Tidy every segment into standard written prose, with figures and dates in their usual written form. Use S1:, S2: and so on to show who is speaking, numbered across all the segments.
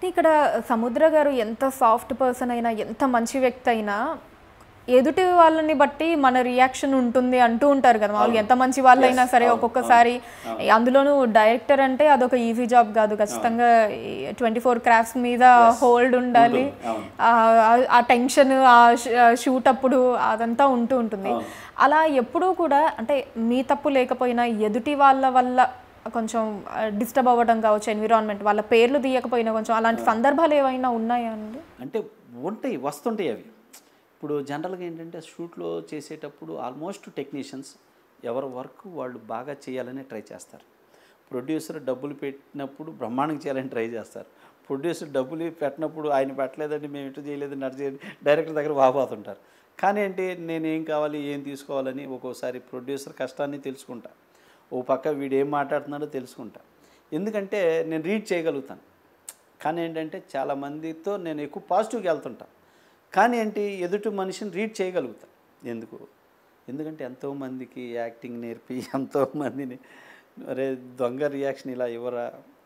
S1: ఇక్కడ సముద్ర గారు ఎంత సాఫ్ట్ పర్సన్ అయినా, ఎంత మంచి వ్యక్తి అయినా ఎదుటి వాళ్ళని బట్టి మన రియాక్షన్ ఉంటుంది అంటూ ఉంటారు కదా. వాళ్ళు ఎంత మంచి వాళ్ళు అయినా సరే ఒక్కొక్కసారి, అందులోనూ డైరెక్టర్ అంటే అదొక ఈజీ జాబ్ కాదు. ఖచ్చితంగా 24 క్రాఫ్ట్స్ మీద హోల్డ్ ఉండాలి. ఆ టెన్షన్, ఆ షూట్ అప్పుడు అదంతా ఉంటూ ఉంటుంది. అలా ఎప్పుడూ కూడా అంటే మీ తప్పు లేకపోయినా ఎదుటి వాళ్ళ వల్ల కొంచెం డిస్టర్బ్ అవ్వడం కావచ్చు, ఎన్విరాన్మెంట్, వాళ్ళ పేర్లు తీయకపోయినా కొంచెం అలాంటి సందర్భాలు ఏమైనా ఉన్నాయా అండి?
S2: అంటే ఉంటాయి, వస్తుంటాయి అవి. ఇప్పుడు జనరల్గా ఏంటంటే షూట్లో చేసేటప్పుడు ఆల్మోస్ట్ టెక్నీషియన్స్ ఎవరి వర్క్ వాళ్ళు బాగా చేయాలని ట్రై చేస్తారు. ప్రొడ్యూసర్ డబ్బులు పెట్టినప్పుడు బ్రహ్మాండంగా చేయాలని ట్రై చేస్తారు. ప్రొడ్యూసర్ డబ్బులు పెట్టినప్పుడు ఆయన పెట్టలేదండి, మేము ఇటు చేయలేదని అటు చేయాలి, డైరెక్టర్ దగ్గర వాపోతుంటారు. కానీ ఏంటి, నేను ఏం కావాలి, ఏం తీసుకోవాలని ఒక్కోసారి ప్రొడ్యూసర్ కష్టాన్ని తెలుసుకుంటా, ఓ పక్క వీడు ఏం మాట్లాడుతున్నాడో తెలుసుకుంటా. ఎందుకంటే నేను రీడ్ చేయగలుగుతాను. కానీ ఏంటంటే చాలామందితో నేను ఎక్కువ పాజిటివ్గా వెళ్తుంటాను. కానీ ఏంటి, ఎదుటి మనిషిని రీడ్ చేయగలుగుతాను. ఎందుకంటే ఎంతోమందికి యాక్టింగ్ నేర్పి ఎంతోమందిని, అరే దొంగ రియాక్షన్ ఇలా ఇవ్వరా,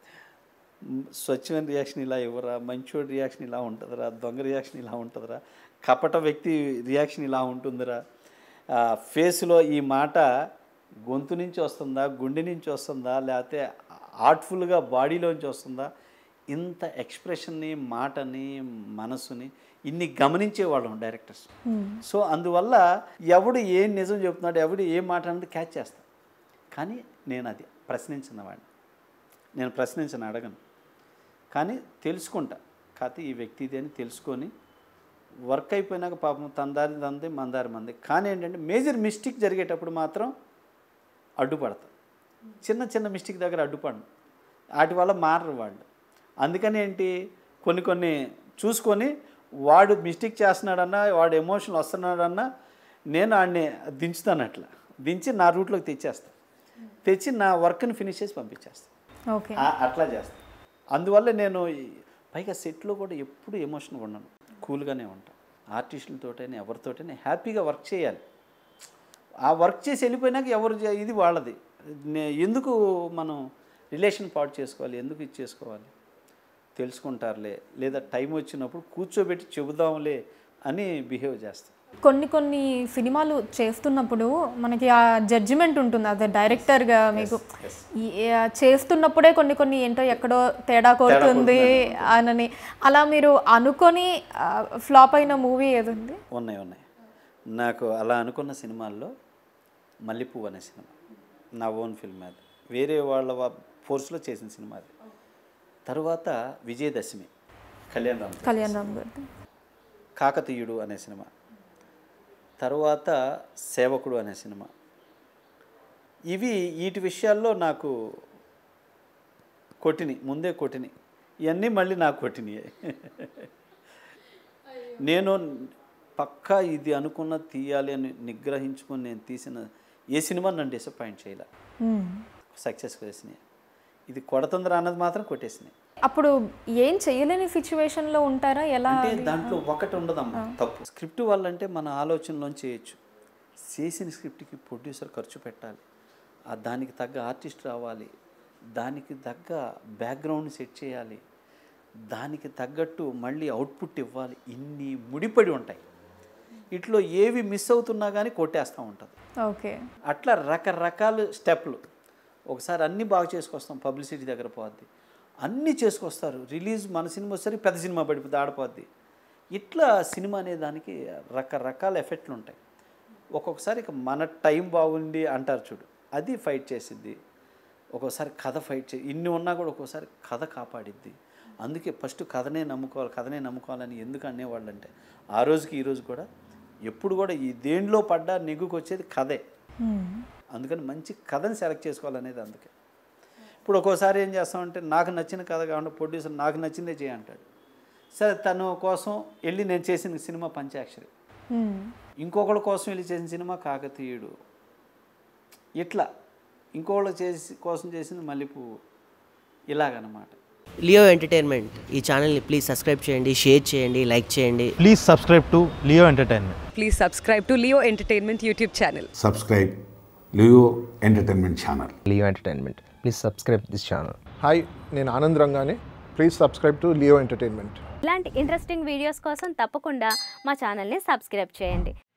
S2: స్వచ్ఛమైన రియాక్షన్ ఇలా ఇవ్వరా, మంచోడి రియాక్షన్ ఇలా ఉంటుందిరా, దొంగ రియాక్షన్ ఇలా ఉంటుందిరా, కపట వ్యక్తి రియాక్షన్ ఇలా ఉంటుందిరా, ఫేస్లో ఈ మాట గొంతు నుంచి వస్తుందా, గుండె నుంచి వస్తుందా, లేకపోతే ఆర్ట్ఫుల్గా బాడీలోంచి వస్తుందా, ఇంత ఎక్స్ప్రెషన్ని, మాటని, మనసుని ఇన్ని గమనించేవాళ్ళం డైరెక్టర్స్. సో అందువల్ల ఎవడు ఏం నిజం చెప్తున్నాడు, ఎవడు ఏం మాట అనేది క్యాచ్ చేస్తాను. కానీ నేను అది ప్రశ్నించినవాడిని, నేను ప్రశ్నించను, అడగను. కానీ తెలుసుకుంటా, కాకపోతే ఈ వ్యక్తిది అని తెలుసుకొని వర్క్ అయిపోయినాక పాపం తన దారి తంది, మన దారి మంది. కానీ ఏంటంటే మేజర్ మిస్టేక్ జరిగేటప్పుడు మాత్రం అడ్డుపడతాం. చిన్న చిన్న మిస్టేక్ దగ్గర అడ్డుపడను, వాటి వల్ల మారరు వాళ్ళు. అందుకని ఏంటి, కొన్ని చూసుకొని వాడు మిస్టేక్ చేస్తున్నాడన్నా, వాడు ఎమోషనల్ వస్తున్నాడన్నా నేను వాడిని దించుతాను. అట్లా దించి నా రూట్లోకి తెచ్చి నా వర్క్ని ఫినిష్ చేసి పంపించేస్తాను. అట్లా చేస్తాను. అందువల్ల నేను పైగా సెట్లో కూడా ఎప్పుడు ఎమోషన్గా ఉండను, కూల్గానే ఉంటాను. ఆర్టిస్టులతోటైనా ఎవరితోటైనా హ్యాపీగా వర్క్ చేయాలి. ఆ వర్క్ చేసి వెళ్ళిపోయినాక ఎవరు ఇది వాళ్ళది, ఎందుకు మనం రిలేషన్ పాటు చేసుకోవాలి, ఎందుకు ఇది చేసుకోవాలి, తెలుసుకుంటారులే, లేదా టైం వచ్చినప్పుడు కూర్చోబెట్టి చెబుదాంలే అని బిహేవ్ చేస్తాం.
S1: కొన్ని సినిమాలు చేస్తున్నప్పుడు మనకి ఆ జడ్జిమెంట్ ఉంటుంది అదే డైరెక్టర్గా. మీకు చేస్తున్నప్పుడే కొన్ని ఏంటో ఎక్కడో తేడా కొడుతుంది అని, అలా మీరు అనుకొని ఫ్లాప్ అయిన మూవీ ఏదండి?
S2: ఉన్నాయి. నాకు అలా అనుకున్న సినిమాల్లో మల్లెపువ్వు అనే సినిమా నా ఓన్ ఫిల్మ్, అది వేరే వాళ్ళ ఫోర్స్లో చేసిన సినిమా. అది తర్వాత విజయదశమి కళ్యాణ్ రామ్ గారు కాకతీయుడు అనే సినిమా, తర్వాత సేవకుడు అనే సినిమా. వీటి విషయాల్లో నాకు ముందే కొట్టిని, ఇవన్నీ మళ్ళీ నాకు కొట్టినాయి. నేను పక్కా ఇది అనుకున్న తీయాలి అని నిగ్రహించుకొని నేను తీసిన ఏ సినిమా నన్ను డిసప్పాయింట్ చేయలే, సక్సెస్ చేసినాయి. ఇది కొడుతుందిరా అన్నది మాత్రం కొట్టేసినాయి.
S1: అప్పుడు ఏం చేయలేని సిచ్యువేషన్లో ఉంటారా? ఎలా
S2: అంటే దాంట్లో ఒకటి ఉండదమ్మా తప్పు. స్క్రిప్ట్ వాళ్ళంటే మన ఆలోచనలోంచి చేయొచ్చు, చేసిన స్క్రిప్ట్కి ప్రొడ్యూసర్ ఖర్చు పెట్టాలి, దానికి తగ్గ ఆర్టిస్ట్ రావాలి, దానికి తగ్గ బ్యాక్గ్రౌండ్ సెట్ చేయాలి, దానికి తగ్గట్టు మళ్ళీ అవుట్పుట్ ఇవ్వాలి. ఇన్ని ముడిపడి ఉంటాయి. ఇట్లో ఏవి మిస్ అవుతున్నా కానీ కొట్టేస్తూ ఉంటుంది.
S1: ఓకే,
S2: అట్లా రకరకాల స్టెప్లు. ఒకసారి అన్నీ బాగా చేసుకొస్తాం, పబ్లిసిటీ దగ్గర పోద్ది, అన్నీ చేసుకొస్తారు. రిలీజ్ మన సినిమా వచ్చేసరికి పెద్ద సినిమా పడిపోద్ది, ఆడిపోద్ది. ఇట్లా సినిమా అనే దానికి రకరకాల ఎఫెక్ట్లు ఉంటాయి. ఒక్కొక్కసారి ఇక మన టైం బాగుండి అంటారు చూడు, అది ఫైట్ చేసిద్ది. ఒక్కోసారి కథ ఫైట్ ఇన్ని ఉన్నా కూడా ఒక్కోసారి కథ కాపాడిద్ది. అందుకే ఫస్ట్ కథనే నమ్ముకోవాలని ఎందుకు అనేవాళ్ళు అంటే, ఆ రోజుకి ఈ రోజు కూడా ఎప్పుడు కూడా ఈ దేంట్లో పడ్డా నెగ్గుకు వచ్చేది కథే. అందుకని మంచి కథని సెలెక్ట్ చేసుకోవాలనేది. అందుకే ఇప్పుడు ఒక్కోసారి ఏం చేస్తామంటే, నాకు నచ్చిన కథ కాకుండా ప్రొడ్యూసర్ నాకు నచ్చిందే చేయంటాడు. సరే, తను కోసం వెళ్ళి నేను చేసిన సినిమా పంచాక్షరి, ఇంకొకళ్ళ కోసం వెళ్ళి చేసిన సినిమా కాకతీయుడు, ఇట్లా ఇంకోళ్ళ కోసం చేసింది మల్లెపువ్వు, ఇలాగనమాట.
S3: లియో ఎంటర్టైన్మెంట్ ఈ ఛానల్ని ప్లీజ్ సబ్స్క్రైబ్ చేయండి, షేర్ చేయండి, లైక్ చేయండి.
S4: Please subscribe to Leo entertainment.
S5: Please subscribe to Leo Entertainment YouTube channel.
S6: Subscribe Leo Entertainment channel.
S7: Leo Entertainment. Please subscribe this channel.
S4: Hi, నేను ఆనంద్ రంగానే.
S7: Please subscribe to Leo Entertainment.
S8: ఇలాంటి interesting videos కోసం తప్పకుండా మా ఛానల్ని subscribe చేయండి.